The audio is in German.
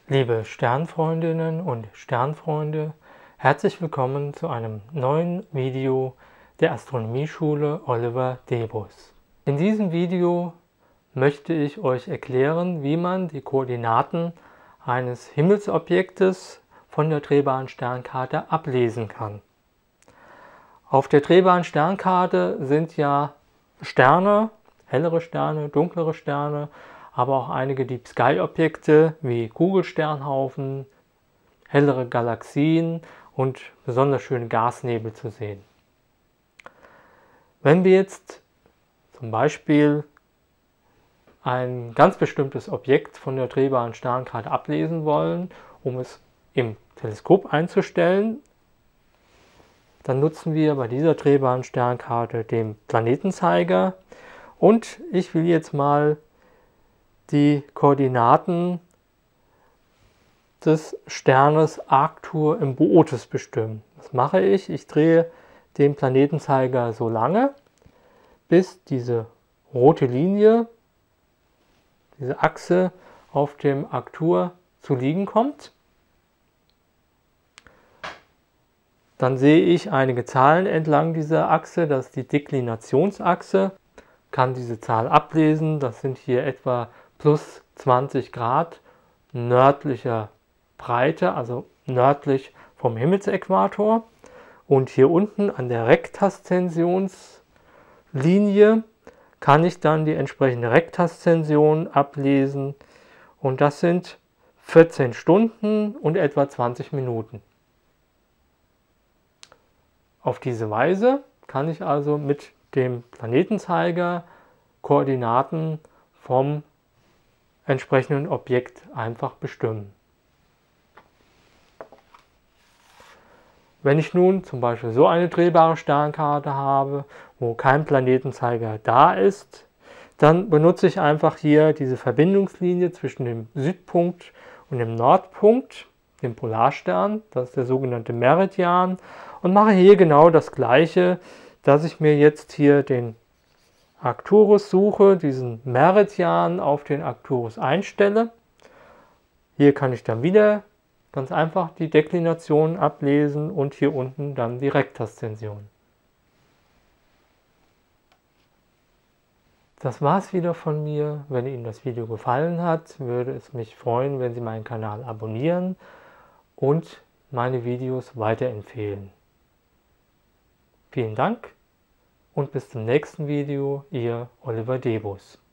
Liebe Sternfreundinnen und Sternfreunde, herzlich willkommen zu einem neuen Video der Astronomieschule Oliver Debus. In diesem Video möchte ich euch erklären, wie man die Koordinaten eines Himmelsobjektes von der drehbaren Sternkarte ablesen kann. Auf der drehbaren Sternkarte sind ja Sterne, hellere Sterne, dunklere Sterne, aber auch einige Deep Sky Objekte wie Kugelsternhaufen, hellere Galaxien und besonders schöne Gasnebel zu sehen. Wenn wir jetzt zum Beispiel ein ganz bestimmtes Objekt von der drehbaren Sternkarte ablesen wollen, um es im Teleskop einzustellen, dann nutzen wir bei dieser drehbaren Sternkarte den Planetenzeiger und ich will jetzt mal die Koordinaten des Sternes Arctur im Bootes bestimmen. Was mache ich? Ich drehe den Planetenzeiger so lange, bis diese rote Linie, diese Achse auf dem Arctur zu liegen kommt. Dann sehe ich einige Zahlen entlang dieser Achse, das ist die Deklinationsachse. Ich kann diese Zahl ablesen, das sind hier etwa plus 20 Grad nördlicher Breite, also nördlich vom Himmelsäquator. Und hier unten an der Rektaszensionslinie kann ich dann die entsprechende Rektaszension ablesen. Und das sind 14 Stunden und etwa 20 Minuten. Auf diese Weise kann ich also mit dem Planetenzeiger Koordinaten vom entsprechenden Objekt einfach bestimmen. Wenn ich nun zum Beispiel so eine drehbare Sternkarte habe, wo kein Planetenzeiger da ist, dann benutze ich einfach hier diese Verbindungslinie zwischen dem Südpunkt und dem Nordpunkt, dem Polarstern, das ist der sogenannte Meridian, und mache hier genau das gleiche, dass ich mir jetzt hier den Arcturus suche, diesen Meridian auf den Arcturus einstelle. Hier kann ich dann wieder ganz einfach die Deklination ablesen und hier unten dann die Rektaszension. Das war's wieder von mir. Wenn Ihnen das Video gefallen hat, würde es mich freuen, wenn Sie meinen Kanal abonnieren und meine Videos weiterempfehlen. Vielen Dank und bis zum nächsten Video, Ihr Oliver Debus.